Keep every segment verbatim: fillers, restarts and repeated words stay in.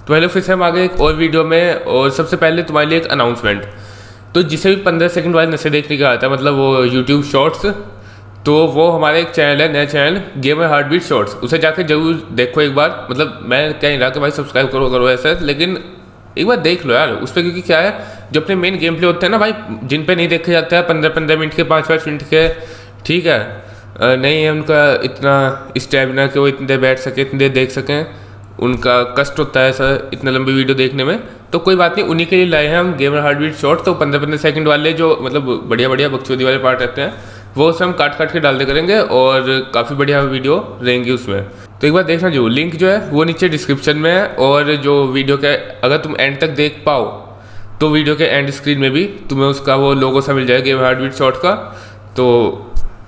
तो पहले फिर से हम आगे एक और वीडियो में, और सबसे पहले तुम्हारे लिए एक अनाउंसमेंट। तो जिसे भी पंद्रह सेकंड वाले नशे देखने का आता है, मतलब वो यूट्यूब शॉर्ट्स, तो वो हमारा एक चैनल है, नया चैनल गेमर हार्टबीट शॉर्ट्स, उसे जाकर जरूर देखो एक बार। मतलब मैं कह नहीं रहा कि भाई सब्सक्राइब करो करो ऐसा, लेकिन एक बार देख लो यार उस पर, क्योंकि क्या है जो अपने मेन गेम प्ले होते हैं ना भाई, जिन पे नहीं देखे जाते हैं पंद्रह पंद्रह मिनट के, पाँच पाँच मिनट के, ठीक है, नहीं है उनका इतना स्टेमिना कि वो इतनी देर बैठ सके, इतनी देर देख सकें, उनका कष्ट होता है सर इतने लंबी वीडियो देखने में। तो कोई बात नहीं, उन्हीं के लिए लाए हैं हम गेमर हार्टबीट शॉर्ट। तो पंद्रह पंद्रह सेकंड वाले जो मतलब बढ़िया बढ़िया बकचोदी वाले पार्ट रहते हैं, वो उसे हम काट काट के डाल दे करेंगे, और काफ़ी बढ़िया वीडियो रहेंगी उसमें। तो एक बार देखना, जो लिंक जो है वो नीचे डिस्क्रिप्शन में है, और जो वीडियो के अगर तुम एंड तक देख पाओ तो वीडियो के एंड स्क्रीन में भी तुम्हें उसका वो लोगो सा मिल जाएगा गेमर हार्टबीट शॉर्ट का, तो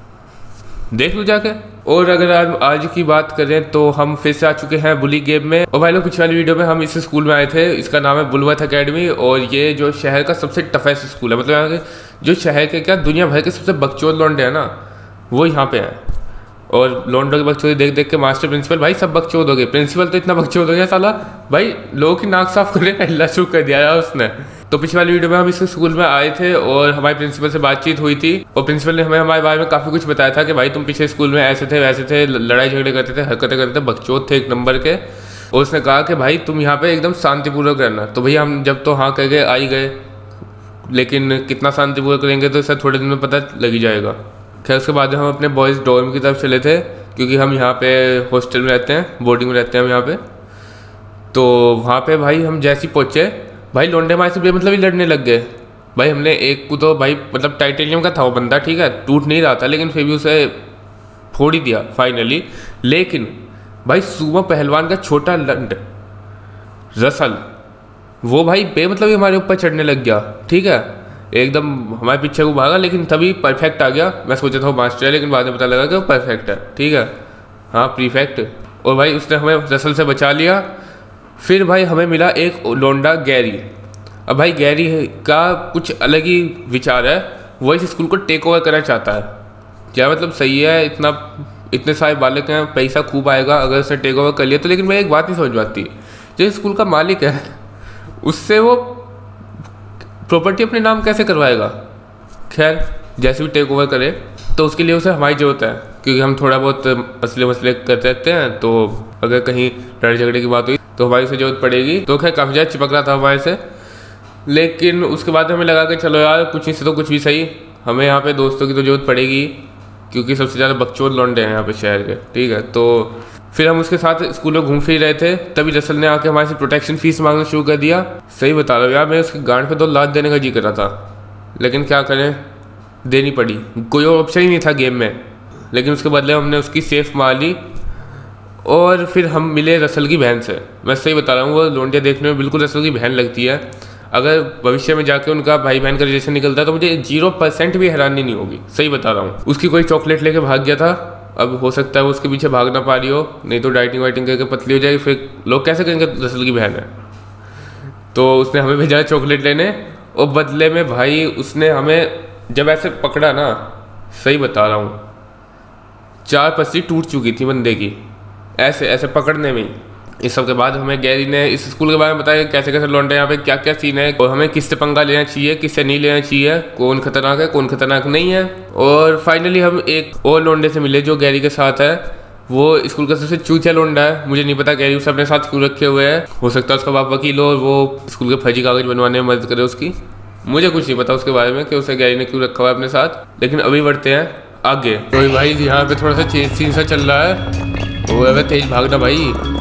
देख लो जाके। और अगर आज आज की बात करें तो हम फिर से आ चुके हैं बुली गेम में। और भाई लोग पिछले वाली वीडियो में हम इस स्कूल में आए थे, इसका नाम है बुलवर्थ एकेडमी, और ये जो शहर का सबसे टफेस्ट स्कूल है। मतलब यहाँ के जो शहर के क्या दुनिया भर के सबसे बकचोद लौंडे हैं ना, वो यहाँ पे हैं। और लौंडों के बकचोदी देख देख के मास्टर प्रिंसिपल भाई सब बकचोद हो गए। प्रिंसिपल तो इतना बकचोद हो गया साला, भाई लोगों की नाक साफ करने का हिला शुरू कर दिया यार उसने। तो पिछले वाली वीडियो में हम इस स्कूल में आए थे, और हमारे प्रिंसिपल से बातचीत हुई थी, और प्रिंसिपल ने हमें हमारे बारे में काफ़ी कुछ बताया था कि भाई तुम पिछले स्कूल में ऐसे थे वैसे थे, लड़ाई झगड़े करते थे, हरकतें करते थे, बकचोद थे एक नंबर के। और उसने कहा कि भाई तुम यहाँ पे एकदम शांतिपूर्वक रहना। तो भैया हम जब तो हाँ कह गए, आ ही गए, लेकिन कितना शांतिपूर्वक करेंगे तो सर थोड़े दिन में पता लग ही जाएगा। खैर उसके बाद हम अपने बॉयज़ डॉर्म की तरफ चले थे, क्योंकि हम यहाँ पे हॉस्टल में रहते हैं, बोर्डिंग में रहते हैं हम यहाँ पे। तो वहाँ पे भाई हम जैसे ही पहुँचे, भाई लौंडे हमारे से मतलब ही लड़ने लग गए। भाई हमने एक को तो भाई मतलब टाइटेनियम का था वो बंदा, ठीक है, टूट नहीं रहा था, लेकिन फिर भी उसे फोड़ ही दिया फाइनली। लेकिन भाई सुमा पहलवान का छोटा लंड रसल, वो भाई बे मतलब ही हमारे ऊपर चढ़ने लग गया, ठीक है, एकदम हमारे पीछे को भागा, लेकिन तभी परफेक्ट आ गया। मैं सोचा था वो मास्टर है, लेकिन बाद में पता लगा कि वो परफेक्ट है, ठीक है, हाँ प्रीफेक्ट। और भाई उसने हमें रसल से बचा लिया। फिर भाई हमें मिला एक लौंडा गैरी। अब भाई गैरी का कुछ अलग ही विचार है, वो इस स्कूल को टेक ओवर करना चाहता है। क्या मतलब सही है, इतना इतने सारे बालक हैं, पैसा खूब आएगा अगर उसे टेक ओवर कर लिया तो। लेकिन मैं एक बात नहीं समझ पाती, जो स्कूल का मालिक है उससे वो प्रॉपर्टी अपने नाम कैसे करवाएगा। खैर जैसे भी टेक ओवर करे तो उसके लिए उसे हमारी ज़रूरत है, क्योंकि हम थोड़ा बहुत मसले मसले करते रहते हैं, तो अगर कहीं लड़ाई झगड़े की बात हुई तो हमारी से जरूरत पड़ेगी। तो खैर काफ़ी ज़्यादा चिपक रहा था हमारे से, लेकिन उसके बाद हमें लगा कि चलो यार कुछ नहीं से तो कुछ भी सही, हमें यहाँ पे दोस्तों की तो जरूरत पड़ेगी, क्योंकि सबसे ज़्यादा बकचोद लौंडे हैं यहाँ पे शहर के, ठीक है। तो फिर हम उसके साथ स्कूल में घूम फिर रहे थे, तभी रसल ने आके हमारे से प्रोटेक्शन फीस मांगना शुरू कर दिया। सही बता रहा हूँ यार, मैं उसकी गांड पे दो लात देने का जी कर रहा था, लेकिन क्या करें, देनी पड़ी, कोई और ऑप्शन ही नहीं था गेम में। लेकिन उसके बदले हमने उसकी सेफ मार ली, और फिर हम मिले रसल की बहन से। मैं सही बता रहा हूँ, वो लौंडिया देखने में बिल्कुल रसल की बहन लगती है। अगर भविष्य में जाके उनका भाई बहन का रिलेशन निकलता है तो मुझे जीरो परसेंट भी हैरानी नहीं होगी, सही बता रहा हूँ। उसकी कोई चॉकलेट लेके भाग गया था, अब हो सकता है वो उसके पीछे भाग ना पा रही हो, नहीं तो डाइटिंग वाइटिंग करके पतली हो जाएगी, फिर लोग कैसे कहेंगे रसल की बहन है। तो उसने हमें भेजा चॉकलेट लेने, और बदले में भाई उसने हमें जब ऐसे पकड़ा ना, सही बता रहा हूँ, चार पसली टूट चुकी थी बंदे की, ऐसे ऐसे पकड़ने में ही। इस सब के बाद हमें गैरी ने इस स्कूल के बारे में बताया कैसे कैसे लौंडे यहाँ पे क्या क्या सीन है, और हमें किससे पंगा लेना चाहिए किससे नहीं लेना चाहिए, कौन खतरनाक है कौन खतरनाक नहीं है। और फाइनली हम एक और लौंडे से मिले जो गैरी के साथ है, वो स्कूल का सबसे चूतिया लौंडा है। मुझे नहीं पता गैरी उसे अपने साथ क्यों रखे हुए है, हो सकता है उसका बाप वकील हो और वो स्कूल के फर्जी कागज बनवाने में मदद करे उसकी, मुझे कुछ नहीं पता उसके बारे में कि उसे गैरी ने क्यों रखा हुआ है अपने साथ। लेकिन अभी बढ़ते हैं आगे। तो भाई यहाँ पे थोड़ा सा चेंज सीन सा चल रहा है, वो अगर तेज भागना भाई,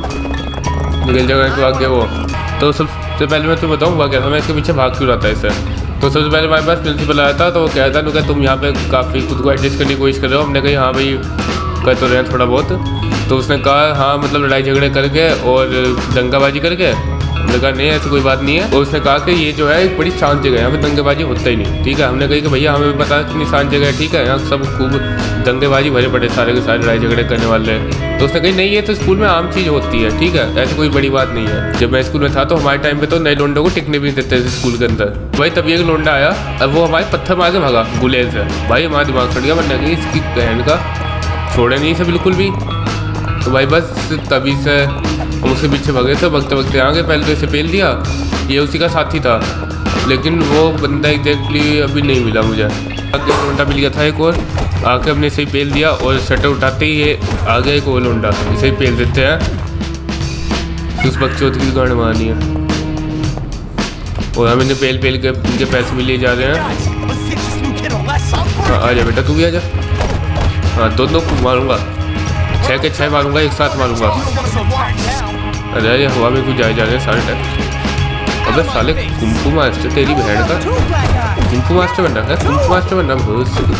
निकल जाएगा तो आगे वो। तो सबसे पहले मैं तुम्हें बताऊँ हुआ क्या था, मैं इसके पीछे भाग क्यों रहा था इससे। तो सबसे पहले हमारे पास प्रिंसिपल आया था, तो वो कहता है तुम यहाँ पे काफ़ी खुद को एडजस्ट करने की कोशिश कर रहे हो। हमने कहा हाँ भाई कर तो रहे हैं थोड़ा बहुत। तो उसने कहा हाँ मतलब लड़ाई झगड़े करके और दंगाबाजी करके। हमने कहा नहीं ऐसी कोई बात नहीं है। और उसने कहा कि ये जो है एक बड़ी शांत जगह है, यहाँ पे दंगेबाजी होता ही नहीं, ठीक है। हमने कहा कि भैया हमें भी पता है कितनी शांत जगह है, ठीक है, यहाँ सब खूब दंगेबाजी भरे पड़े सारे के सारे लड़ाई झगड़े करने वाले। तो उसने कही नहीं ये तो स्कूल में आम चीज़ होती है, ठीक है, ऐसी कोई बड़ी बात नहीं है। जब मैं स्कूल में था तो हमारे टाइम पे तो नए लोंडों को टिकने भी नहीं देते थे स्कूल के अंदर। भाई तभी एक लोंडा आया, अब वो हमारे पत्थर मार के भागा गुलेल से। भाई हमारा दिमाग सड़ गया, बनने की इसकी बहन का छोड़े नहीं से बिल्कुल भी। तो भाई बस तभी से हम उसके पीछे भागे थे, भगते भगते आ गए। पहले तो इसे पेल दिया, ये उसी का साथी था, लेकिन वो बंदा एग्जैक्टली अभी नहीं मिला मुझे। आगे लोंडा मिल गया था एक और, आके हमने इसे ही पेल दिया और शटर उठाते ही ये आ गया एक और लोंडा, इसे ही पेल देते हैं। उस बच्चों की गांड मारनी है और हम इन्हें पेल पेल के इनके पैसे भी लिए जा रहे हैं। हाँ, आ जा बेटा, तू भी आ जा। हाँ, दोनों को मारूंगा, छः के छः मारूंगा, एक साथ मारूंगा। अरे ये हवा में कुछ जाए जा रहे हैं सारे टाइम। अबे साले कुंफू मास्टर, तेरी बहन का कुंफू मास्टर बनना है, कुंफू मास्टर बनना बहुत सही।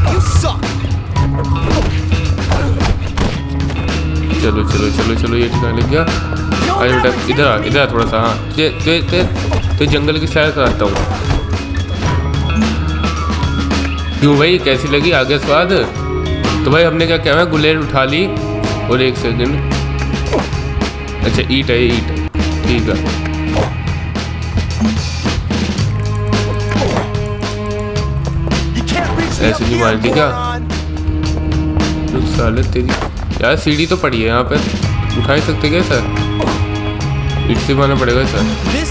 चलो चलो चलो चलो, ये ठिकाना लग गया। अरे बेटा इधर आ, इधर आ थोड़ा सा। हाँ, तुझे तुझे तुझे तो जंगल की सैर कराता हूँ। क्यों भाई, कैसी लगी आगे स्वाद? तो भाई हमने क्या किया है, गुलेल उठा ली और एक सेकंड, अच्छा ईट है, ईट ठीक है। ऐसे नहीं मारती क्या साले तेरी? यार सीढ़ी तो पड़ी है यहाँ पे, उठा ही सकते क्या सर? ईट से मारना पड़ेगा सर।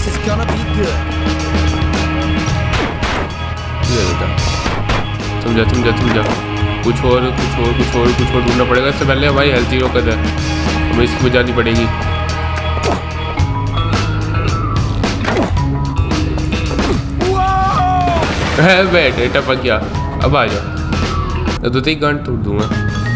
बेटा समझा समझा समझा, कुछ और कुछ और कुछ और कुछ और ढूंढना पड़ेगा। इससे पहले हमारी हेल्थ जीरो कर है, हमें इसकी बचानी पड़ेगी। है बेटे टपक गया, अब आ जाओ, दो तीन घंटे तोड़ दूंगा।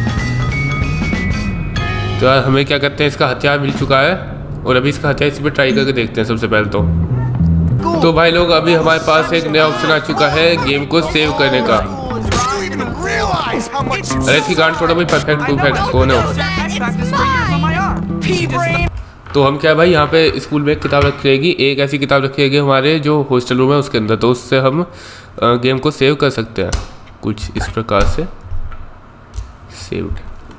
तो यार हमें क्या करते हैं, इसका हथियार मिल चुका है और अभी इसका हथियार इसी पे ट्राई करके देखते हैं सबसे पहले तो। तो भाई लोग अभी हमारे पास एक नया ऑप्शन आ चुका है गेम को सेव करने का। अरे इसकी गांड थोड़ा भाई परफेक्ट परफेक्ट कौन है? तो हम क्या भाई यहाँ पे स्कूल में एक किताब रखी रहेगी, एक ऐसी किताब रखी रहेगी हमारे जो हॉस्टल रूम है उसके अंदर, तो उससे हम गेम को सेव कर सकते हैं कुछ इस प्रकार से। सेव्ड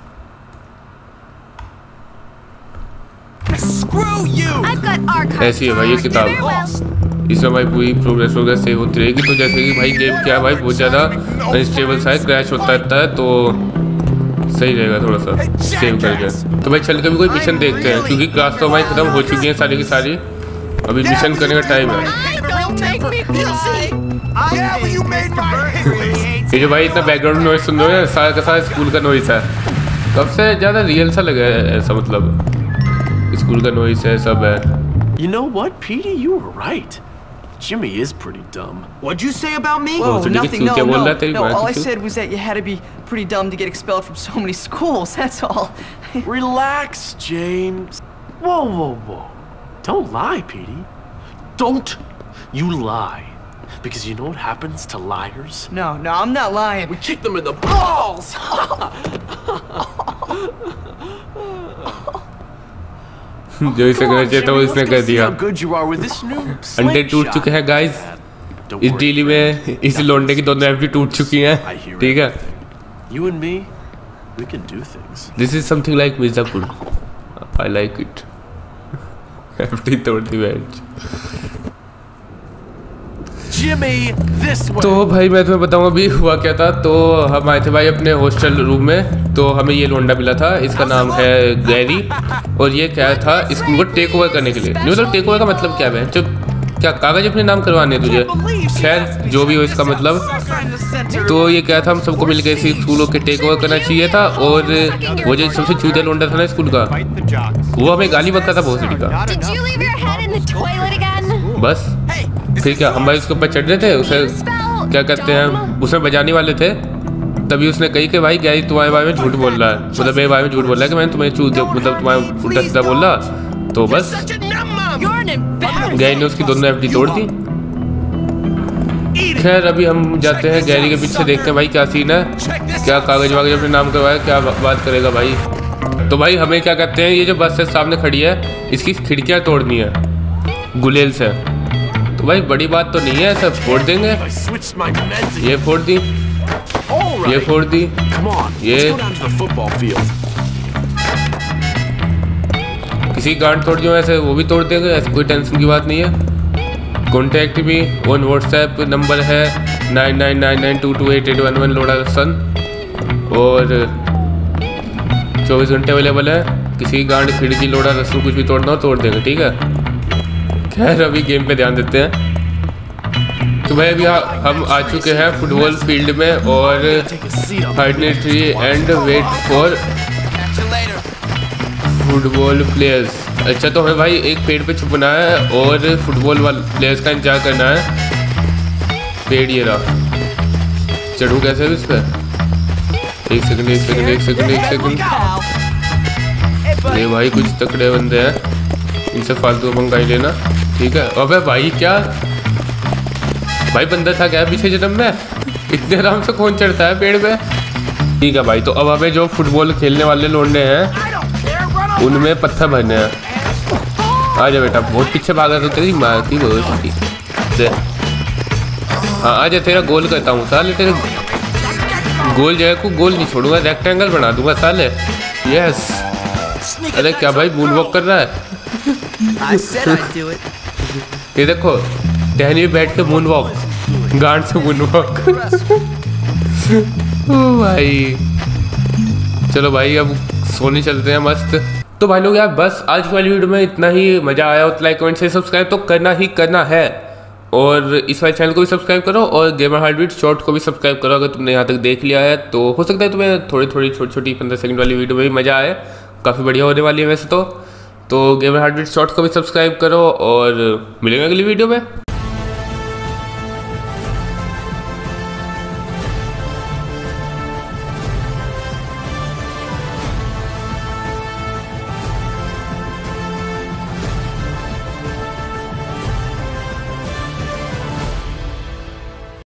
ऐसी है भाई ये किताब, इसमें भाई पूरी प्रोग्रेस वगैरह सेव होती रहेगी। तो जैसे कि भाई गेम क्या है भाई बहुत ज़्यादा अनस्टेबल सा है, क्रैश होता रहता है, तो सही रहेगा थोड़ा सा सेव करके। तो भाई चल के भी कोई मिशन देखते हैं, क्योंकि क्लास तो हमारी खत्म हो चुकी है सारी की सारी, अभी मिशन करने का टाइम है। ये जो भाई इतना बैकग्राउंड नॉइज सुन रहे हो, सारा का सारा स्कूल का नॉइज है। सबसे ज़्यादा रियल सा लगा है ऐसा, मतलब स्कूल का नॉइज है सब है। You know what, Petey? You were right. Jimmy is pretty dumb. What'd you say about me? Whoa, Oh, nothing. no, No, no. no. No, all I said was that you had to be pretty dumb to get expelled from so many schools. That's all. Relax, James. Whoa, whoa, whoa. Don't lie, Petey. Don't you lie. Because you know what happens to liars? No, no, I'm not lying. We kick them in the balls! जो इसे करना चाहिए था वो इसने कर दिया। अंडे टूट चुके हैं गाइस इस डीली में, इस लोंडे की दोनों एफडी टूट चुकी हैं, ठीक है। This is something like Mirzapur, I like it. FD तोड़ दी बेंच। तो भाई मैं तुम्हें बताऊँ अभी हुआ क्या था। तो हम आए थे भाई अपने हॉस्टल रूम में, तो हमें ये लोंडा मिला था, इसका नाम है गैरी, और ये क्या था स्कूल को टेक ओवर करने के लिए। नहीं मतलब टेक ओवर का मतलब क्या है, जब क्या कागज अपने नाम करवाने तुझे, खैर जो भी हो इसका मतलब। तो ये क्या था, हम सबको मिलकर इसी स्कूलों के टेक ओवर करना चाहिए था, और वो जो सबसे चूतिया लोंडा था ना स्कूल का, वो हमें गाली बकता था बहुत सी का। बस फिर क्या हम भाई उसके ऊपर चढ़ रहे थे, उसे क्या कहते हैं उसमें बजाने वाले थे, तभी उसने कही कि भाई गैरी तुम्हारे बारे में झूठ बोल रहा है, मतलब मेरे बारे में झूठ बोल रहा है कि मैंने तुम्हें चूत मतलब तुम्हारा उल्टा सीधा बोला। तो बस गैरी ने उसकी दोनों एफडी तोड़ दी। खैर अभी हम जाते हैं गैरी के पीछे, देखते हैं भाई क्या सीन है, क्या कागज वागज अपने नाम करवाया, क्या बात करेगा भाई। तो भाई हमें क्या कहते हैं, ये जो बस है सामने खड़ी है, इसकी खिड़कियाँ तोड़नी है गुलेल से। तो भाई बड़ी बात तो नहीं है, सब फोड़ देंगे। ये फोड़ दी, ये फोड़ दी, ये किसी गांड तोड़ जो ऐसे वो भी तोड़ देंगे, ऐसे कोई टेंशन की बात नहीं है। कॉन्टैक्ट भी ऑन व्हाट्सएप नंबर है nine nine nine nine two two eight eight one one लोड़ा सन, और चौबीस घंटे अवेलेबल है। किसी की गांड, खिड़की, लोड़ा, रस्सू कुछ भी तोड़ना हो तोड़ देंगे, ठीक है। खैर अभी गेम पे ध्यान देते हैं। तो भाई अभी हम आ चुके हैं फुटबॉल फील्ड में और tree and wait for football players. अच्छा तो हमें भाई एक पेड़ पे छुपना है और फुटबॉल वाले प्लेयर्स का इंतजार करना है। पेड़ ये रहा, चढ़ू कैसे इस पर? एक सेकंड एक सेकंड एक सेकंड एक सेकंड ये भाई कुछ तकड़े बंदे हैं, इनसे फालतू मंगाई लेना, ठीक है। अबे भाई क्या भाई बंदा था क्या पीछे जन्म में? इतने आराम से कौन चढ़ता है पेड़ पे? ठीक है भाई, तो अब हमें जो फुटबॉल खेलने वाले लौंडे हैं उनमें पत्थर भरने हैं। आ जा बेटा, बहुत पीछे भागा तो तेरी माँ की बहुत। हाँ आ जा, तेरा गोल करता हूँ साले, तेरे गोल जगह को गोल नहीं छोड़ूंगा, रेक्टेंगल बना दूंगा साले। यस। अरे क्या भाई मून वॉक कर रहा है? ये देखो टहनी में बैठ के मून वॉक, गांड से मून वॉक। भाई चलो भाई अब सोने चलते हैं मस्त। तो भाई लोग यार बस आज की वाली वीडियो में इतना ही। मजा आया हो तो लाइक कमेंट से सब्सक्राइब तो करना ही करना है, और इस वाले चैनल को भी सब्सक्राइब करो और गेमर हार्टबीट शॉर्ट को भी सब्सक्राइब करो। अगर तुमने यहाँ तक देख लिया है तो हो सकता है तुम्हें थोड़ी थोड़ी छोटी छोटी पंद्रह सेकंड वाली वीडियो में भी मज़ा आए, काफ़ी बढ़िया होने वाली है वैसे तो। तो गेमर हार्टबीट शॉर्ट को भी सब्सक्राइब करो और मिलेंगे अगली वीडियो में।